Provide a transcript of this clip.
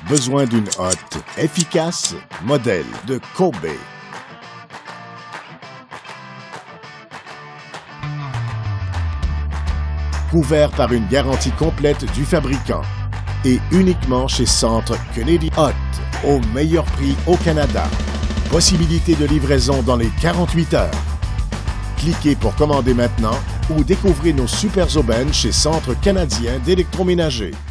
Besoin d'une hotte efficace? Modèle de Kobe. Couvert par une garantie complète du fabricant et uniquement chez Centre Kennedy Hot, au meilleur prix au Canada. Possibilité de livraison dans les 48 heures. Cliquez pour commander maintenant ou découvrez nos super aubaines chez Centre canadien d'électroménager.